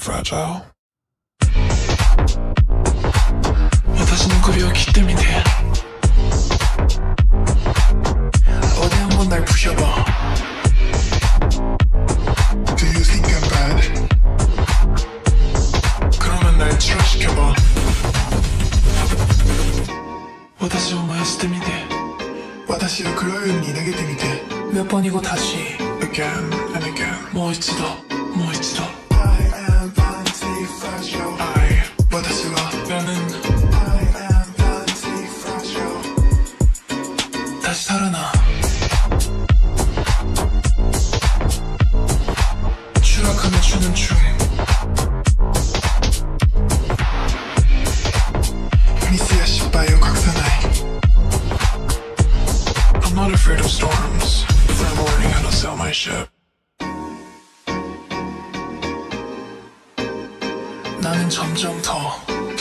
fragile. 私の首を切ってみて어디 한번 날 부셔봐 Do you think I'm bad? 그러면 날 치료시켜봐 私を燃やしてみて私を黒い海に投げてみて몇 번이고 다시 Again and again もう一度もう一度 I am anti-fragile私は나는 I am anti-fragile 다시 살아나 추락하며 추는 춤 미스야 씨바요 각사나이 I'm not afraid of storms but I'm learning how to sail my ship 나는 점점 더